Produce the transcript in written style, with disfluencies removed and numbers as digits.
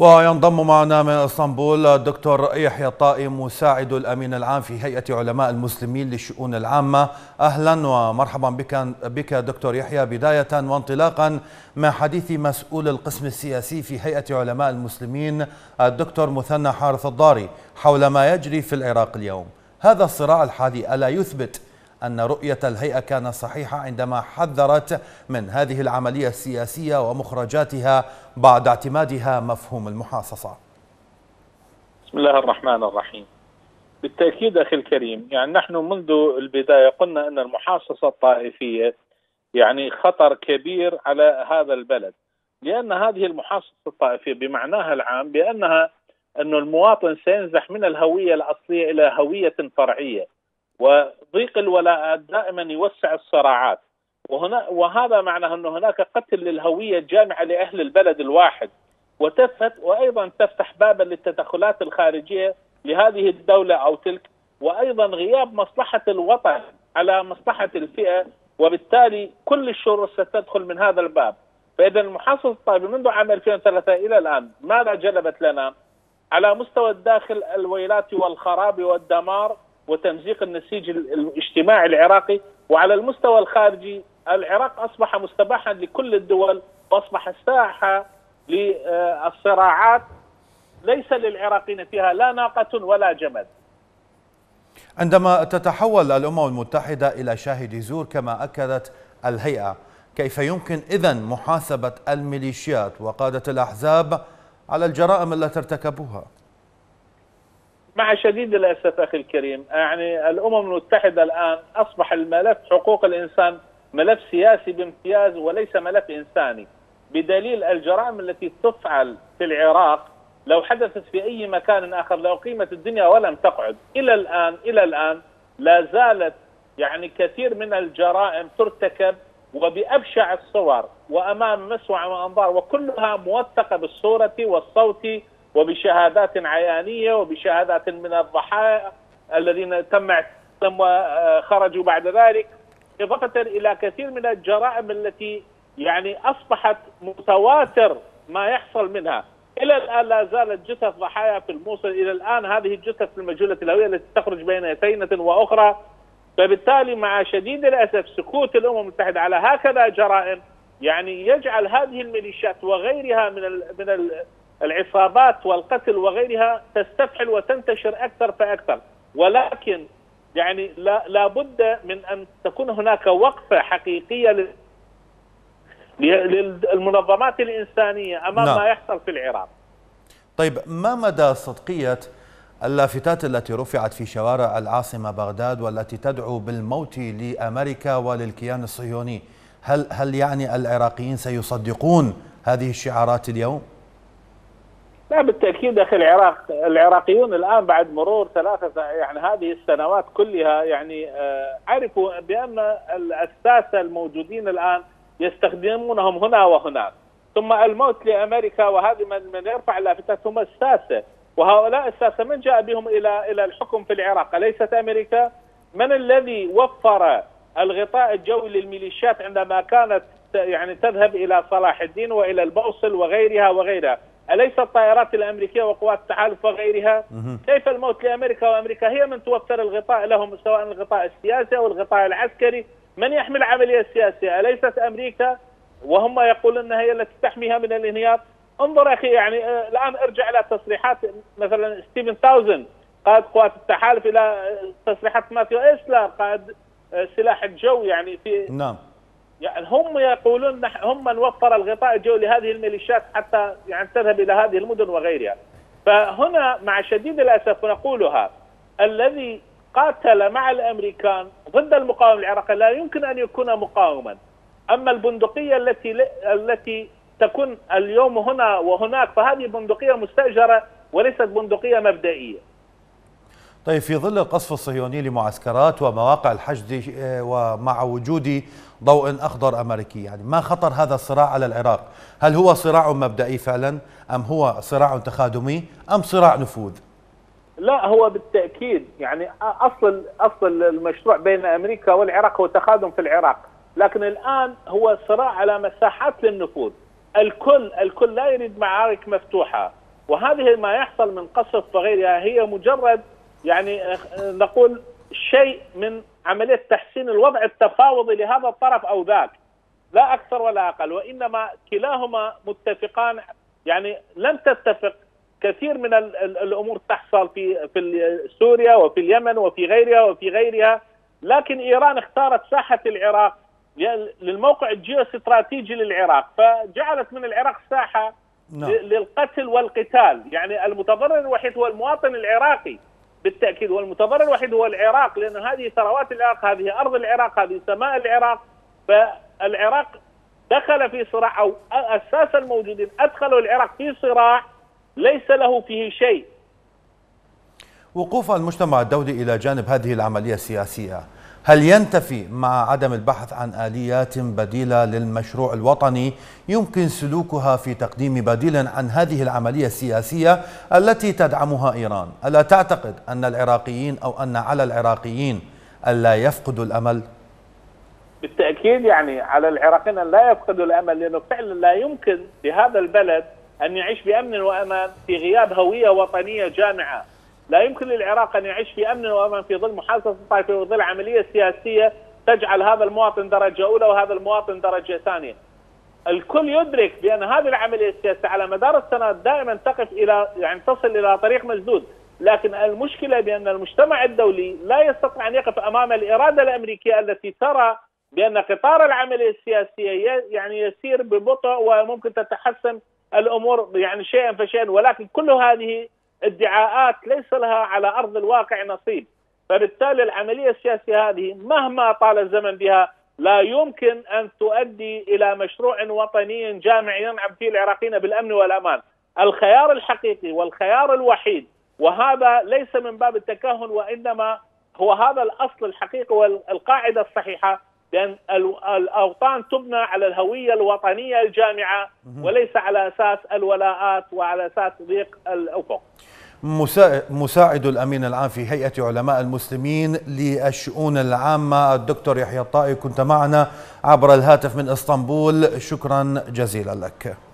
وينضم معنا من اسطنبول الدكتور يحيى الطائي مساعد الامين العام في هيئة علماء المسلمين للشؤون العامة. اهلا ومرحبا بك دكتور يحيى. بداية وانطلاقا مع حديث مسؤول القسم السياسي في هيئة علماء المسلمين الدكتور مثنى حارث الضاري حول ما يجري في العراق اليوم، هذا الصراع الحادي ألا يثبت أن رؤية الهيئة كانت صحيحة عندما حذرت من هذه العملية السياسية ومخرجاتها بعد اعتمادها مفهوم المحاصصة؟ بسم الله الرحمن الرحيم. بالتأكيد أخي الكريم، يعني نحن منذ البداية قلنا أن المحاصصة الطائفية يعني خطر كبير على هذا البلد، لأن هذه المحاصصة الطائفية بمعناها العام بأنها أن المواطن سينزح من الهوية الأصلية إلى هوية فرعية، وضيق الولاءات دائما يوسع الصراعات، وهذا معناه أن هناك قتل للهوية الجامعة لأهل البلد الواحد، وأيضا تفتح بابا للتدخلات الخارجية لهذه الدولة أو تلك، وأيضا غياب مصلحة الوطن على مصلحة الفئة، وبالتالي كل الشرور ستدخل من هذا الباب. فإذا المحاصصة الطائفية منذ عام 2003 إلى الآن ماذا جلبت لنا؟ على مستوى الداخل الويلات والخراب والدمار وتمزيق النسيج الاجتماعي العراقي، وعلى المستوى الخارجي العراق أصبح مستباحا لكل الدول، وأصبح ساحة للصراعات ليس للعراقيين فيها لا ناقة ولا جمل. عندما تتحول الأمم المتحدة إلى شاهد زور كما أكدت الهيئة، كيف يمكن إذن محاسبة الميليشيات وقادة الأحزاب على الجرائم التي ارتكبوها؟ مع شديد الأسف أخي الكريم، يعني الأمم المتحدة الآن أصبح الملف حقوق الإنسان ملف سياسي بامتياز وليس ملف إنساني، بدليل الجرائم التي تفعل في العراق لو حدثت في أي مكان آخر لو قيمت الدنيا ولم تقعد. إلى الآن لا زالت يعني كثير من الجرائم ترتكب وبأبشع الصور وأمام مسمع وأنظار، وكلها موثقة بالصورة والصوت وبشهادات عيانية وبشهادات من الضحايا الذين تم اعتقالهم وخرجوا بعد ذلك، إضافة إلى كثير من الجرائم التي يعني أصبحت متواتر ما يحصل منها. إلى الآن لا زالت جثث ضحايا في الموصل، إلى الآن هذه الجثث في المجهولة الهوية التي تخرج بين ثينة وأخرى. فبالتالي مع شديد الأسف سكوت الأمم المتحدة على هكذا جرائم يعني يجعل هذه الميليشيات وغيرها من العصابات والقتل وغيرها تستفحل وتنتشر أكثر فأكثر. ولكن يعني لا بد من أن تكون هناك وقفة حقيقية للمنظمات الإنسانية أمام ما يحصل في العراق. طيب، ما مدى صدقية اللافتات التي رفعت في شوارع العاصمة بغداد والتي تدعو بالموت لأمريكا وللكيان الصهيوني؟ هل يعني العراقيين سيصدقون هذه الشعارات اليوم؟ لا بالتأكيد أخي، العراقيون الآن بعد مرور يعني هذه السنوات كلها يعني عرفوا بأن الساسة الموجودين الآن يستخدمونهم هنا وهناك، ثم الموت لأمريكا، وهذه من يرفع اللافتات هم الساسة، وهؤلاء الساسة من جاء بهم إلى الحكم في العراق؟ أليست أمريكا؟ من الذي وفر الغطاء الجوي للميليشيات عندما كانت يعني تذهب إلى صلاح الدين وإلى الموصل وغيرها؟ أليس الطائرات الأمريكية وقوات التحالف وغيرها؟ كيف الموت لأمريكا وأمريكا هي من توفر الغطاء لهم، سواء الغطاء السياسي أو الغطاء العسكري؟ من يحمي العملية السياسية؟ أليست أمريكا؟ وهم يقولون أنها هي التي تحميها من الانهيار. انظر أخي، يعني الآن ارجع إلى تصريحات مثلا ستيفن تاوزن قائد قوات التحالف إلى تصريحات ماثيو إسلر قائد سلاح الجو، يعني يعني هم يقولون هم من وفر الغطاء الجوي لهذه الميليشيات حتى يعني تذهب إلى هذه المدن وغيرها. فهنا مع شديد الأسف نقولها، الذي قاتل مع الأمريكان ضد المقاومة العراقي لا يمكن أن يكون مقاوما. أما البندقية التي تكون اليوم هنا وهناك فهذه بندقية مستأجرة وليست بندقية مبدئية. طيب، في ظل القصف الصهيوني لمعسكرات ومواقع الحشد ومع وجود ضوء أخضر أمريكي، يعني ما خطر هذا الصراع على العراق؟ هل هو صراع مبدئي فعلا، أم هو صراع تخادمي، أم صراع نفوذ؟ لا، هو بالتأكيد يعني أصل المشروع بين أمريكا والعراق هو تخادم في العراق، لكن الآن هو صراع على مساحات للنفوذ. الكل لا يريد معارك مفتوحة، وهذه ما يحصل من قصف وغيرها هي مجرد يعني نقول شيء من عملية تحسين الوضع التفاوضي لهذا الطرف أو ذاك، لا أكثر ولا أقل، وإنما كلاهما متفقان. يعني لم تتفق كثير من الأمور تحصل في سوريا وفي اليمن وفي غيرها، لكن إيران اختارت ساحة العراق للموقع الجيوستراتيجي للعراق، فجعلت من العراق ساحة للقتل والقتال. يعني المتضرر الوحيد هو المواطن العراقي بالتأكيد، والمتضرر الوحيد هو العراق، لأن هذه ثروات العراق، هذه أرض العراق، هذه سماء العراق. فالعراق دخل في صراع، أو أساس الموجودين أدخلوا العراق في صراع ليس له فيه شيء. وقوف المجتمع الدولي إلى جانب هذه العملية السياسية هل ينتفي مع عدم البحث عن آليات بديلة للمشروع الوطني يمكن سلوكها في تقديم بديل عن هذه العملية السياسية التي تدعمها إيران؟ ألا تعتقد أن العراقيين أو أن على العراقيين ألا يفقدوا الأمل؟ بالتأكيد يعني على العراقيين أن لا يفقدوا الأمل، لأنه فعلا لا يمكن لهذا البلد أن يعيش بأمن وأمان في غياب هوية وطنية جامعة. لا يمكن للعراق أن يعيش في أمن وأمان في ظل محاصصة طائفية وظل عملية سياسية تجعل هذا المواطن درجة أولى وهذا المواطن درجة ثانية. الكل يدرك بأن هذه العملية السياسية على مدار السنوات دائما تقف إلى يعني تصل إلى طريق مسدود، لكن المشكلة بأن المجتمع الدولي لا يستطيع أن يقف أمام الإرادة الأمريكية التي ترى بأن قطار العملية السياسية يعني يسير ببطء وممكن تتحسن الأمور يعني شيئا فشيئا، ولكن كل هذه ادعاءات ليس لها على أرض الواقع نصيب. فبالتالي العملية السياسية هذه مهما طال الزمن بها لا يمكن أن تؤدي إلى مشروع وطني جامع ينعم فيه العراقيين بالأمن والأمان. الخيار الحقيقي والخيار الوحيد، وهذا ليس من باب التكهن وإنما هو هذا الأصل الحقيقي والقاعدة الصحيحة، بأن الأوطان تبنى على الهوية الوطنية الجامعة وليس على أساس الولاءات وعلى أساس ضيق الأفق. مساعد الأمين العام في هيئة علماء المسلمين للشؤون العامة الدكتور يحيى الطائي، كنت معنا عبر الهاتف من اسطنبول، شكرا جزيلا لك.